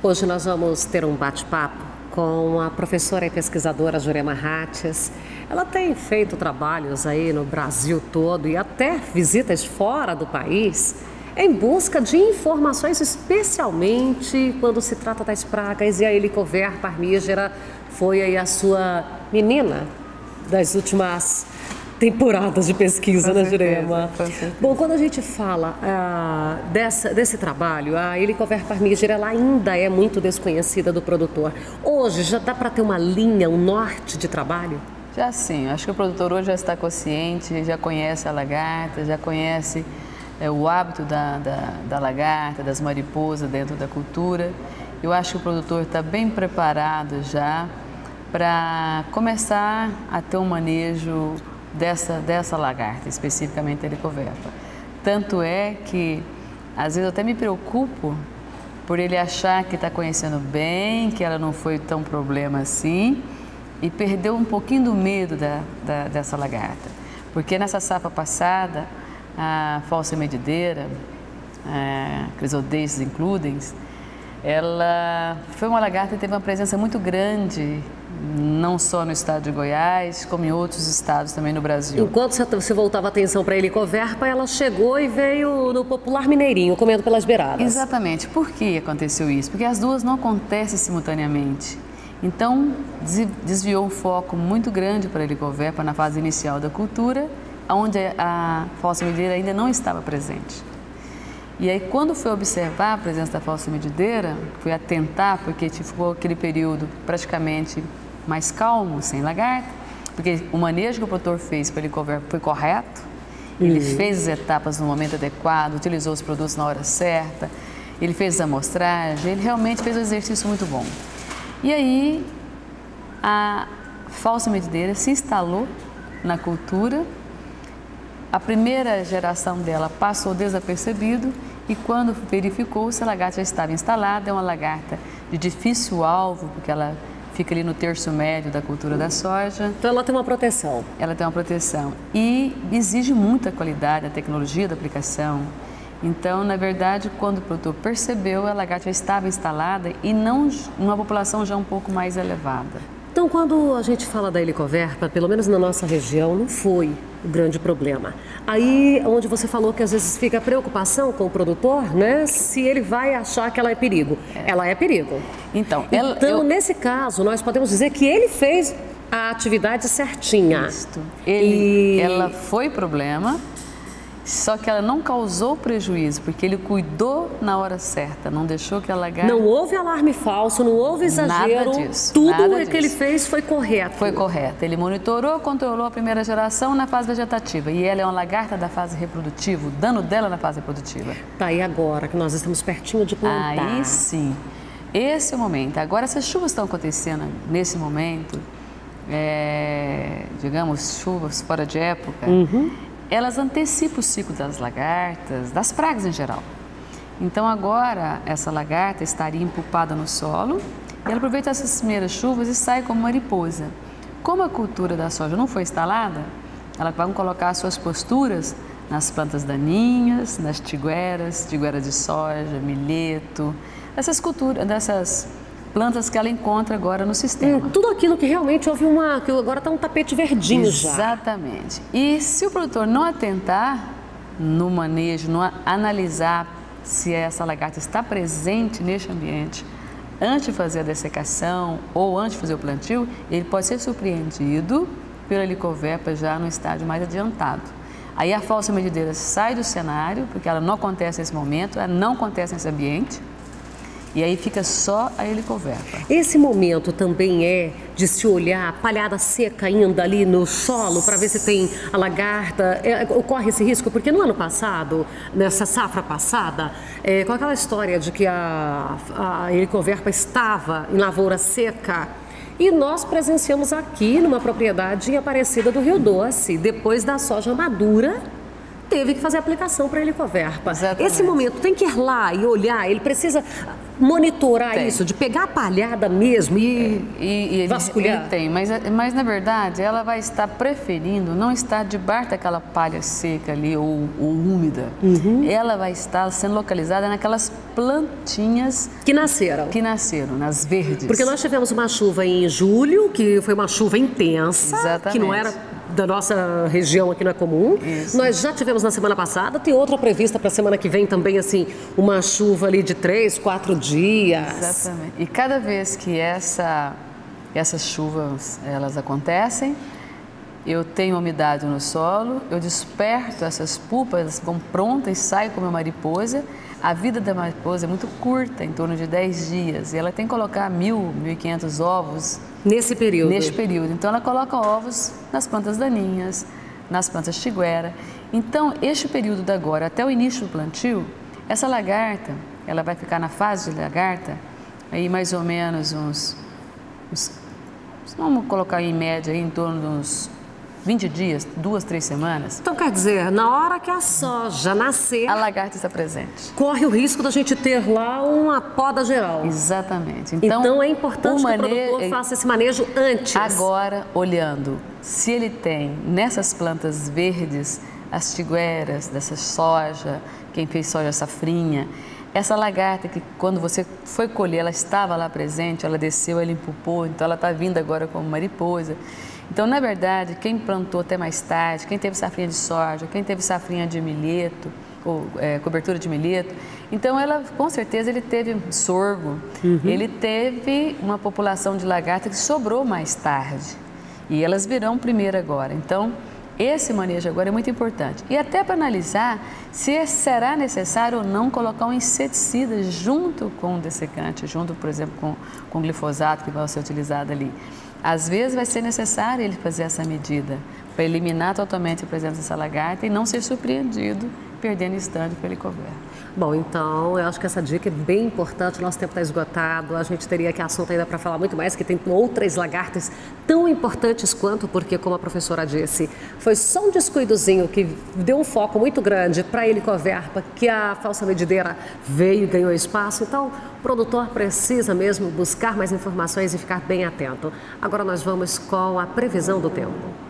Hoje nós vamos ter um bate-papo com a professora e pesquisadora Jurema Rates. Ela tem feito trabalhos aí no Brasil todo e até visitas fora do país em busca de informações, especialmente quando se trata das pragas, e a Helicoverpa armígera foi aí a sua menina das últimas temporadas de pesquisa, né, Jurema? Bom, quando a gente fala desse trabalho, a Helicoverpa armígera ela ainda é muito desconhecida do produtor. Hoje já dá para ter uma linha, um norte de trabalho? Já sim, acho que o produtor hoje já está consciente, já conhece a lagarta, já conhece o hábito da lagarta, das mariposas dentro da cultura. Eu acho que o produtor está bem preparado já para começar a ter um manejo dessa lagarta, especificamente a Helicoverpa. Tanto é que, às vezes, eu até me preocupo por ele achar que está conhecendo bem, que ela não foi tão problema assim, e perdeu um pouquinho do medo dessa lagarta. Porque nessa safra passada, a falsa medideira, Chrysodestes includens, ela foi uma lagarta que teve uma presença muito grande, não só no estado de Goiás, como em outros estados também no Brasil. Enquanto você voltava a atenção para a Helicoverpa, ela chegou e veio no popular mineirinho, comendo pelas beiradas. Exatamente. Por que aconteceu isso? Porque as duas não acontecem simultaneamente. Então, desviou um foco muito grande para a Helicoverpa na fase inicial da cultura, onde a falsa medideira ainda não estava presente. E aí, quando foi observar a presença da falsa medideira, fui atentar, porque ficou aquele período praticamente mais calmo, sem lagarta, porque o manejo que o produtor fez para a Helicoverpa foi correto, ele fez as etapas no momento adequado, utilizou os produtos na hora certa, ele fez a amostragem, ele realmente fez um exercício muito bom. E aí, a falsa medideira se instalou na cultura. A primeira geração dela passou desapercebido e quando verificou se a lagarta já estava instalada, é uma lagarta de difícil alvo, porque ela fica ali no terço médio da cultura da soja. Então ela tem uma proteção. Ela tem uma proteção e exige muita qualidade, a tecnologia da aplicação. Então, na verdade, quando o produtor percebeu, a lagarta já estava instalada e não numa população já um pouco mais elevada. Então, quando a gente fala da Helicoverpa, pelo menos na nossa região, não foi o grande problema. Aí, onde você falou que às vezes fica a preocupação com o produtor, né? Se ele vai achar que ela é perigo. Ela é perigo. Então, nesse caso, nós podemos dizer que ele fez a atividade certinha. Isto. Ela foi problema, só que ela não causou prejuízo, porque ele cuidou na hora certa, não deixou que a lagarta... Não houve alarme falso, não houve exagero. Nada disso. Tudo que ele fez foi correto. Foi correto. Ele monitorou, controlou a primeira geração na fase vegetativa. E ela é uma lagarta da fase reprodutiva, o dano dela na fase reprodutiva. Tá, e agora que nós estamos pertinho de plantar? Aí sim. Esse é o momento. Agora, se as chuvas estão acontecendo nesse momento, digamos, chuvas fora de época... elas antecipam o ciclo das lagartas, das pragas em geral. Então agora essa lagarta estaria empupada no solo e ela aproveita essas primeiras chuvas e sai como mariposa. Como a cultura da soja não foi instalada, ela vai colocar suas posturas nas plantas daninhas, nas tiguera de soja, milheto, dessas plantas que ela encontra agora no sistema. Tudo aquilo que realmente houve que agora está um tapete verdinho já. Exatamente. E se o produtor não atentar no manejo, não analisar se essa lagarta está presente neste ambiente, antes de fazer a dessecação ou antes de fazer o plantio, ele pode ser surpreendido pela Helicoverpa já no estágio mais adiantado. Aí a falsa medideira sai do cenário, porque ela não acontece nesse momento, ela não acontece nesse ambiente. E aí fica só a Helicoverpa. Esse momento também é de se olhar a palhada seca ainda ali no solo para ver se tem a lagarta. Ocorre esse risco? Porque no ano passado, nessa safra passada, com aquela história de que a Helicoverpa estava em lavoura seca, e nós presenciamos aqui numa propriedade em Aparecida do Rio Doce, depois da soja madura, teve que fazer aplicação para a Helicoverpa. Exatamente. Esse momento tem que ir lá e olhar, ele precisa... monitorar isso, de pegar a palhada mesmo e vasculhar? Ele tem, mas na verdade ela vai estar preferindo não estar debaixo daquela palha seca ali ou úmida. Ela vai estar sendo localizada naquelas plantinhas que nasceram, nas verdes. Porque nós tivemos uma chuva em julho, que foi uma chuva intensa, exatamente, que não era da nossa região, aqui não é comum. Isso. Nós já tivemos na semana passada, tem outra prevista para a semana que vem também, assim, uma chuva ali de 3, 4 dias. Exatamente. E cada vez que essas chuvas elas acontecem, eu tenho umidade no solo, eu desperto essas pupas, elas ficam prontas e saem como uma mariposa. A vida da mariposa é muito curta, em torno de 10 dias, e ela tem que colocar 1.000, 1.500 ovos nesse período. Então ela coloca ovos nas plantas daninhas, nas plantas tiguera. Então, este período da agora até o início do plantio, essa lagarta, ela vai ficar na fase de lagarta, aí mais ou menos vamos colocar em média aí, em torno de uns 20 dias, 2, 3 semanas. Então, quer dizer, na hora que a soja nascer, a lagarta está presente. Corre o risco da gente ter lá uma poda geral. Exatamente. Então é importante que o produtor faça esse manejo antes. Agora, olhando, se ele tem nessas plantas verdes, as tigueras, dessa soja, quem fez soja safrinha, essa lagarta que quando você foi colher, ela estava lá presente, ela desceu, ela empupou, então ela está vindo agora como mariposa. Então, na verdade, quem plantou até mais tarde, quem teve safrinha de soja, quem teve safrinha de milheto, ou cobertura de milheto, então ela, com certeza, ele teve sorgo, ele teve uma população de lagarta que sobrou mais tarde, e elas virão primeiro agora. Então, esse manejo agora é muito importante. E até para analisar se será necessário ou não colocar um inseticida junto com o dessecante, junto, por exemplo, com o glifosato que vai ser utilizado ali. Às vezes vai ser necessário ele fazer essa medida para eliminar totalmente a presença dessa lagarta e não ser surpreendido perdendo estande para ele couver. Bom, então eu acho que essa dica é bem importante, nosso tempo está esgotado, a gente teria aqui assunto ainda para falar muito mais, que tem outras lagartas tão importantes quanto, porque como a professora disse, foi só um descuidozinho que deu um foco muito grande para a helicoverpa, que a falsa medideira veio e ganhou espaço, então o produtor precisa mesmo buscar mais informações e ficar bem atento. Agora nós vamos com a previsão do tempo.